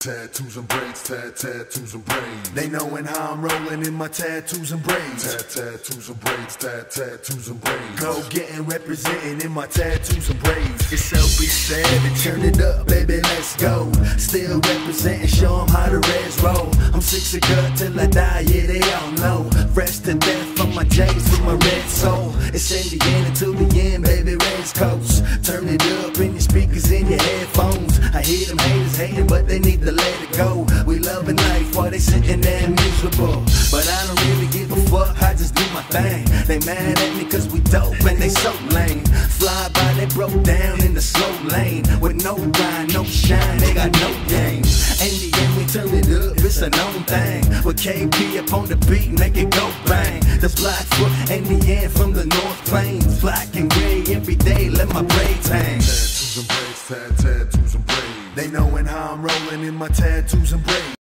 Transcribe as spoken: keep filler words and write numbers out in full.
Tattoos and braids, tat tattoos and braids. They knowin' how I'm rollin' in my tattoos and braids. Tat tattoos and braids, tat tattoos and braids. Go gettin' representin' in my tattoos and braids. It's L B savage, turn it up, baby, let's go. Still representin', show 'em how the reds roll. I'm six of gut till I die, yeah, they all know. Fresh to death from my J's to my red soul. It's Indiana till the end, baby, West Coast. Turn it up in your speakers, in your headphones. I hear them haters hating, but they need to let it go. We loving life while they sitting there miserable. But I don't really give a fuck, I just do my thing. They mad at me cause we dope and they so lame. Fly by, they broke down in the slow lane. With no grind, no shine, they got no game. In the end we turn it up, it's a known thing. With K P up on the beat, make it go bang. That's Blackfoot, in the end from the North Plains. Black and gray every day, let my braids hang. Tattoos and braids, tat tattoos and braids. They knowin' how I'm rollin' in my tattoos and braids.